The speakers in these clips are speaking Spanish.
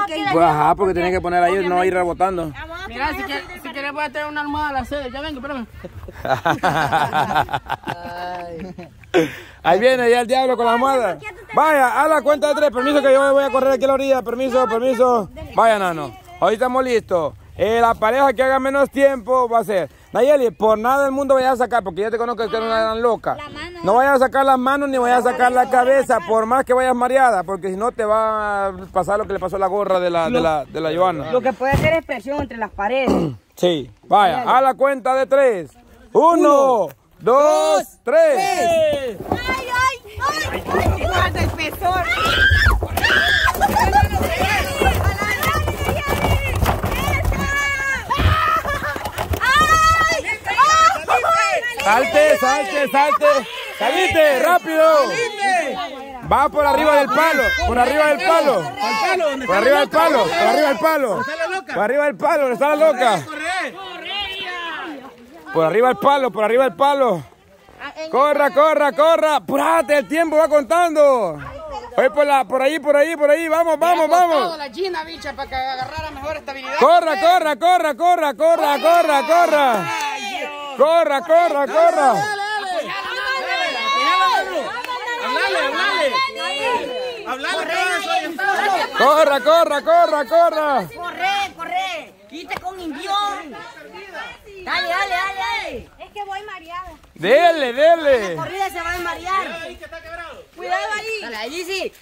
Pues ajá, porque tienen que poner ahí, no va a ir rebotando. Mira, si quieres voy a traer una almohada a la sede. Ya vengo, espérame. Ahí viene ya el diablo con la almohada. Vaya, a la cuenta de 3. Permiso que yo voy a correr aquí a la orilla. Permiso, permiso. Vaya, nano. Hoy estamos listos. La pareja que haga menos tiempo va a ser. Nayeli, por nada del mundo vayas a sacar, porque ya te conozco que eres una gran loca. No vayas a sacar las manos ni vayas a sacar la cabeza, por más que vayas mareada, porque si no te va a pasar lo que le pasó a la gorra de la Joana. Lo que puede hacer es presión entre las paredes. Sí, vaya, a la cuenta de 3. 1, 2, 3. ¡Ay, ay, ay! ¡Guarda el pezón! Salte, salte, salte. Salite, rápido. Va por arriba del palo, por arriba del palo. Por arriba del palo, por arriba del palo. Por arriba del palo, ¿dónde está la loca? Por arriba del palo, por arriba del palo. Corra, corra, corra. Apúrate, el tiempo va contando. Voy por ahí, vamos, vamos, vamos. La Gina, bicha, para que agarrara mejor estabilidad. Corra, corra, corra, corra, corra, corra, corra. Corra, corra, corra. Corra, corra, corra, corra. Corre, corre. Quite con invión. Dale, dale, dale. Es que voy mareada. Dele, dele. La corrida se va a marear. Cuidado ahí. Dale, allí sí.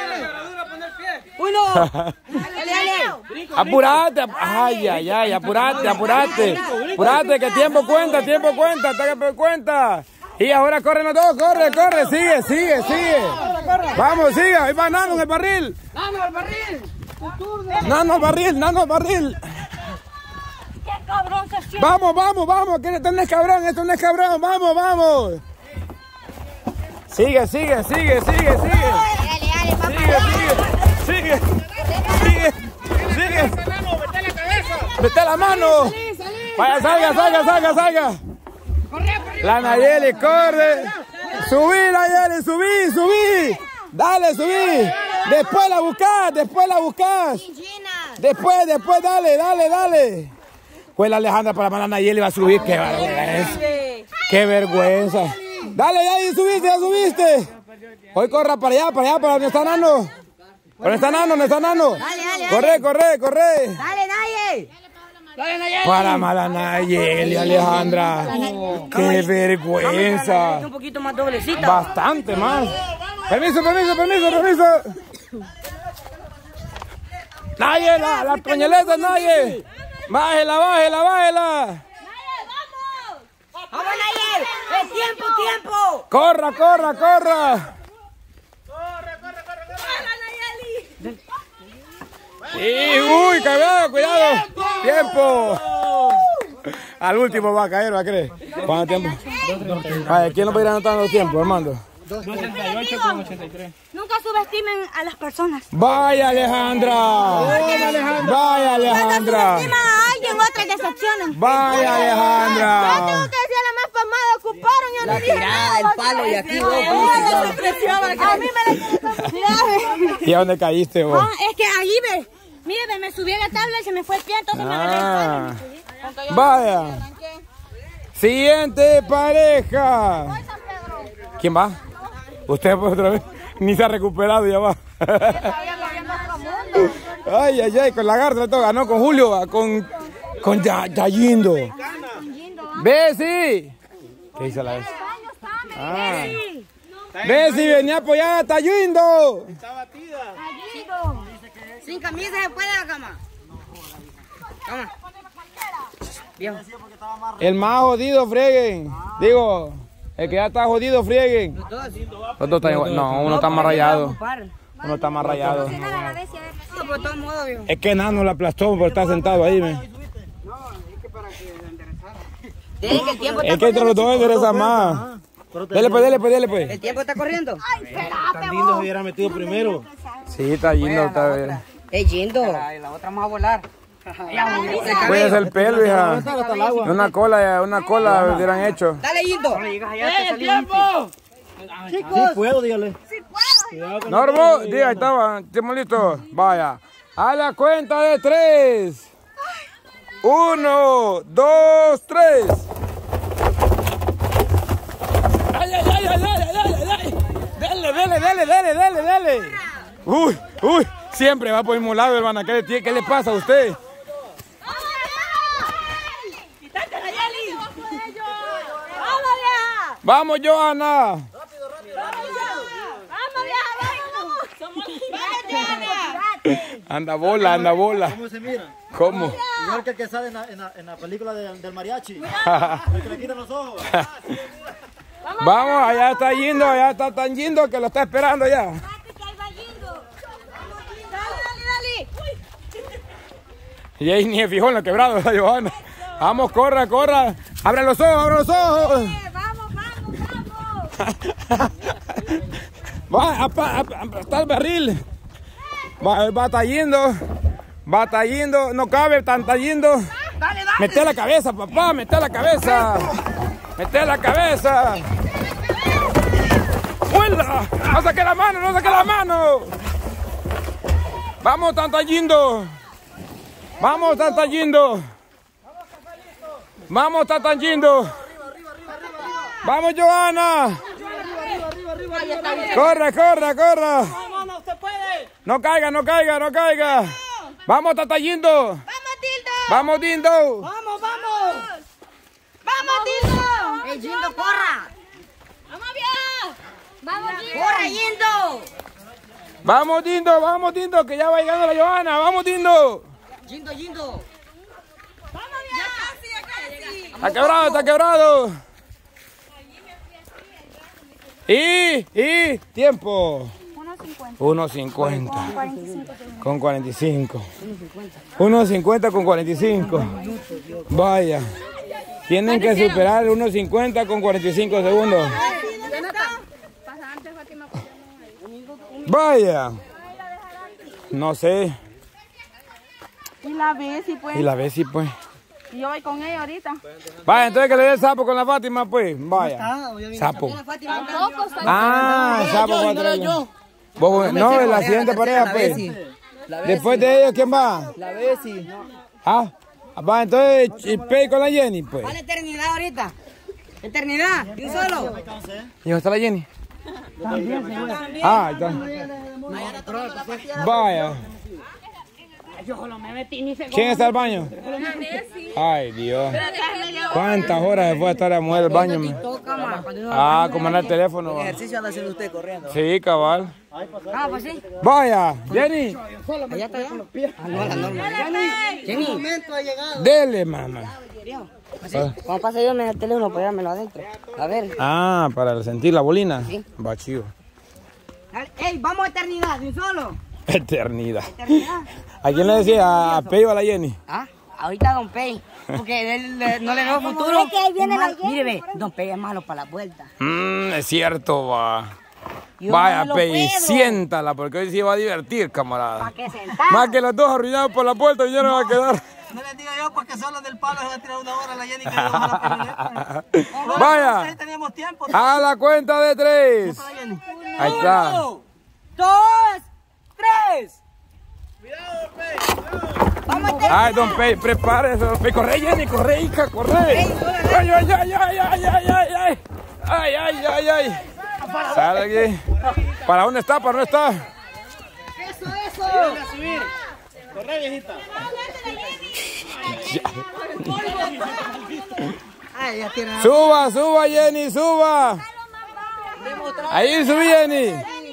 Uno. Dale, dale. Apurate, ay, ay, ay, apurate, apurate. Apurate, que el tiempo cuenta, hasta que cuenta. Y ahora corren los dos, corre, corre, sigue, sigue, sigue. Vamos, sigue, ahí va Nano en el barril. ¡Nano al barril! Nano al barril, Nano al barril. ¡Qué cabrón se siente! Vamos, vamos, vamos, que esto no es cabrón, vamos, vamos. Sigue, sigue, sigue, sigue, sigue. Dale, dale, papá. Sigue, sigue, sigue, sigue. Mete la mano. Vaya, salga, salga, salga, salga. La Nayeli corre. Subí, Nayeli, subí, subí. Dale, subí. Después la buscas, después la buscas. Después, después, dale, dale, dale. Pues la Alejandra para la Nayeli va a subir. Qué vergüenza. Qué vergüenza. Dale, ya subiste, ya subiste. Hoy corra para allá, para donde está Nano. ¿Dónde está Nano? ¿Dónde está Nano? Corre, corre, corre. Dale, Naye. Para mala Nayeli, Alejandra. Qué vergüenza. Un poquito más doblecita. Bastante más. Permiso, permiso, permiso, permiso. Naye, la coñeleta, Naye. Bájela, bájela, bájela. ¡Vamos, Nayel! ¡El tiempo, tiempo! Corra, corra, corra. Sí, uy, cuidado, cuidado. Tiempo. Al último va a caer, ¿va a creer? ¿Cuánto tiempo? Vaya, ¿quién nos va a ir anotando los tiempos, Armando? 2:38 con 83. Nunca subestimen a las personas. Vaya, Alejandra. Vaya, Alejandra. Subestiman a alguien, otras decepcionan. Vaya, Alejandra. Yo tengo que decir la más famada, ocuparon, yo no dije nada. El palo y aquí vos. A mí me la ¿Y a dónde caíste vos? Ah, es que ahí ve. Mire, me subí a la tabla y se me fue el pie, entonces me agarré. Vaya. Siguiente pareja. ¿Quién va? Usted por otra vez. Ni se ha recuperado, ya va. Ay, ay, ay, con Lagarto le toca, no, con Julio, con Yayindo. Bessie. ¿Qué dice la vez? Ah. Bessie, venía a apoyar a Tayindo. Está batida. Sin camisa se puede la cama. Cama. Viejo. El más jodido, frieguen. Digo, el que ya está jodido, frieguen. Los dos están igual. No, uno está más rayado. Uno está más rayado. Es que Nano la aplastó por estar sentado ahí, me. Es que entre los dos endereza más. Dele pues, dele pues, dele pues. ¿El tiempo está corriendo? Tan lindo se hubiera metido primero. Sí, está yendo, está bien. Yendo. La otra vamos a volar. Puede ser el pelo, hija. Una cola hubieran hecho. Dale, Yendo. ¡El tiempo! Sí puedo, dígale. Normo, diga, ahí estaba. ¿Estamos listos? Vaya. A la cuenta de 3. 1, 2, 3. ¡Ay, ay, ay, ay, ay, ay, ay! ¡Dale, dale, dale, dale, dale, dale! ¡Uy, uy! Siempre va por el mismo lado, hermana. ¿Qué le pasa a usted? ¡Vamos, Johanna! ¡Rápido, rápido! ¡Vamos, vieja! Anda bola, anda bola. ¿Cómo se mira? ¿Cómo? Igual que el que sale en la película del mariachi. El que le quitan los ojos. Vamos, allá está tan yendo que lo está esperando ya. Y ahí ni se fijó en lo quebrado, la Johanna. Vamos, corra, corra. Abre los ojos, abre los ojos. Vamos, vamos, vamos. Va, está el barril. Va yendo, no cabe, está yendo. Dale, dale. Mete la cabeza, papá, mete la cabeza. Mete la cabeza. ¡Huela! ¡No saque la mano, no saque la mano! Vamos, Tantayendo. Vamos, Tantayendo. Vamos, Tantayendo. Vamos, Johanna. Corre, corre, corre. No caiga, no caiga, no caiga. Vamos, Tantayendo. ¡Vamos, Tildo! Vamos, Dindo. ¡Vamos, vamos! ¡Vamos, Tildo! ¡Ey, Yindo, corra! ¡Vamos, vieja! ¡Vamos, Tildo! ¡Corra, Yindo! Vamos, Dindo, que ya va llegando la Johanna. Vamos, Dindo. Yindo, Yindo. ¡Vamos, vieja! ¡Ya casi! Está quebrado, está quebrado. Y tiempo. 1:50. Con 45. 1:50 con 45. Vaya. Tienen que superar 1:50 con 45 segundos. Vaya. No sé. Y la Bessie, pues. Y la Bessie, pues. Y yo voy con ella ahorita. Vaya, entonces que le dé el sapo con la Fátima, pues. Vaya. Sapo. Ah, el sapo va a traer. No, la siguiente pareja, pues. Después de ellos, ¿quién va? La Bessie. Ah, va, entonces, el Pei con la Jenny, pues. ¿Cuál eternidad ahorita? ¿Eternidad? ¿Y un solo? ¿Y dónde está la Jenny? Ah, ahí está. Vaya. ¿Quién está al baño? Ay, Dios. ¿Cuántas horas después de estar a mujer al baño? Ah, como en el teléfono. ¿Qué ejercicio anda haciendo usted corriendo? Sí, cabal. Ah, pues sí. Vaya, Jenny. Allá está ya. Ah, no, la norma. Jenny. Dele, mamá. Cuando pase yo me da el teléfono, pues dámelo adentro. A ver. Ah, para sentir la bolina. Sí. Va chido. Ey, vamos a eternidad, de un solo. Eternidad. Eternidad. ¿A quién le decía? ¿A Pei o a la Jenny? Ah, ahorita Don Pei, porque él no le veo futuro. Es que ahí viene la Jenny. Mire, Don Pei es malo para la vuelta. Es cierto, va. Yo Vaya, no me lo Pei, puedo. siéntala, porque hoy sí va a divertir, camarada. ¿Para qué sentar? Más que los dos arruinados por la puerta, ya no va a quedar. No les digo yo porque solo del palo se va a tirar una hora la Jenny que vamos a la camioneta. Vaya, Ahí teníamos tiempo. a la cuenta de 3. Ahí está. 2, 3. Vamos a Ay, Don Pei, prepárese, Don Pei. Corre, Jenny, corre, hija, corre. Ay, ay, ay, ay, ay, ay, ay, ay. Ay, ay, ay, ay. Sale aquí. ¿Para dónde está? ¿Para dónde está? Ayúdame a subir. Corre, viejita. Ay, ya tiene. Suba, suba, Jenny, suba. Ahí subí, Jenny.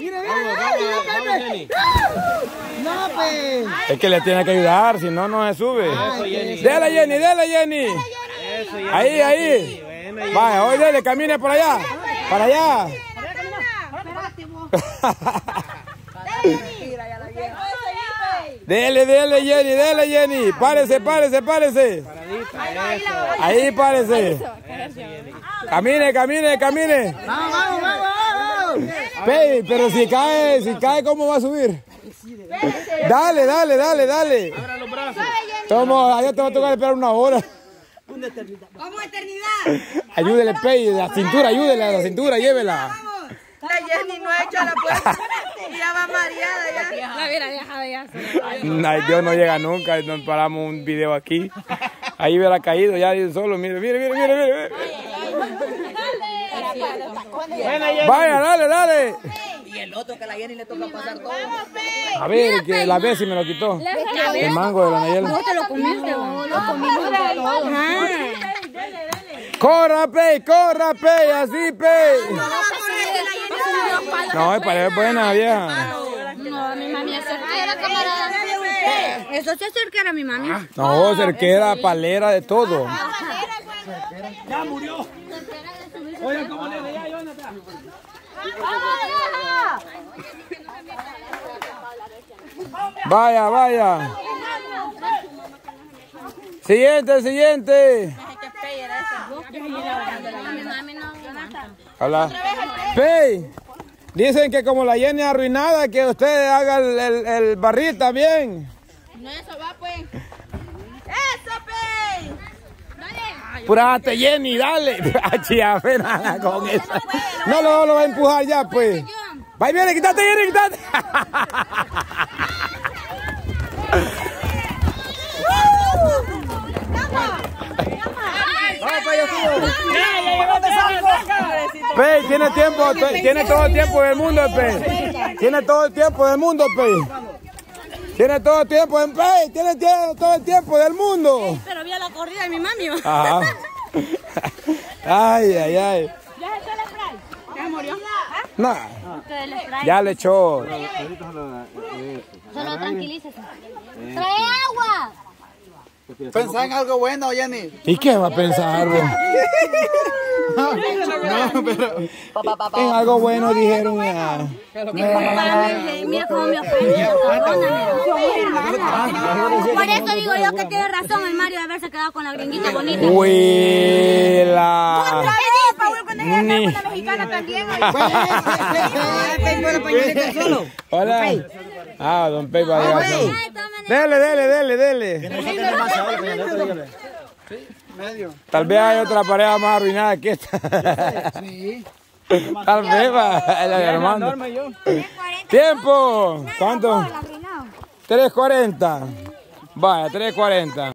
No, pues. Es que le tiene que ayudar, si no, no se sube. Dele, Jenny, dele, Jenny. Ahí, ahí. Vaya, hoy dele, camine por allá. Para allá. Dele, dele, Jenny, dele, Jenny. Párese, párese, párese. Ahí, párese. Camine, camine, camine. Vamos, vamos, vamos. Pei, pero si cae, ¿cómo va a subir? Dale, dale, dale, dale. Toma, allá te va a tocar esperar una hora. Vamos a eternidad. Ayúdele, Pei, la cintura, ayúdele a la cintura, llévela. La Jenny no ha hecho la puerta y ya va mareada ya. La hubiera dejado ya. Ay, Dios no llega nunca. Nos paramos un video aquí. Ahí hubiera caído ya solo. Mire, mire, mire, mire, mire. Vaya, dale, dale. Y el otro que a la Jenny le toca pasar todo. A ver, que la Bessie me lo quitó. El mango de la Nayeli. ¿Vos te lo comiste? Lo comimos todo. Corra, Pey, así, Pey. No, es para buena, vieja. No, mi mami es cerquera, camarada. Eso sí es cerquera, mi mami. No, cerquera, palera, de todo. Ya murió. Oye, ¿cómo le veía Jonathan? Vaya, vaya. Siguiente, siguiente. Hola. Pey, dicen que como la Jenny arruinada, que usted haga el barril también. No, eso va, pues. ¡Eso, Pey! Apúrate, Jenny, dale. Achia, nada con eso. No lo va a empujar ya, pues. Va y viene, quítate, Jenny, quítate. Pey, tiene tiempo, tiene todo el tiempo del mundo, Pey. Tiene todo el tiempo del mundo, Pey. Tiene todo el tiempo, Pey. Tiene todo el tiempo del mundo. Pero vio la corrida de mi mami. Ajá. Ay, ay, ay. ¿Ya se echó el spray? ¿Ya murió? No, ya le echó. Solo tranquilícese. ¡Trae agua! Pensá en algo bueno, Jenny. ¿Y qué va a pensar, bro? No, pero... En algo bueno dijeron ya. Mira cómo me ofende. Por eso digo yo que tiene razón el Mario de haberse quedado con la gringuita bonita. ¡Huela! Ni. La mexicana también. Hola. Ah, don Pey va a llegar. Dele. Tal vez hay otra pareja más arruinada que esta. Tal vez va la de Armando. ¡Tiempo! ¿Cuánto? 3:40. Vaya, 3:40.